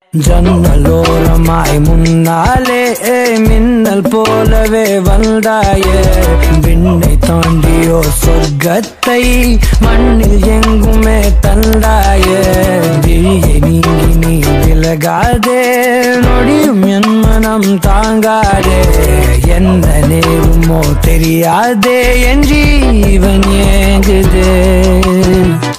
ஜன்னலோரமாய் முன்னாலே மின்னல் போலவே வந்தாயே விண்ணை தாண்டியோ சொர்க்கத்தை மண்ணில் எங்குமே தந்தாயே விழியை நீங்கி நீ விலகாதே நொடியும் என் மனம் தாங்காதே என்ன நேருமோ தெரியாதே என் ஜீவன் ஏங்குதே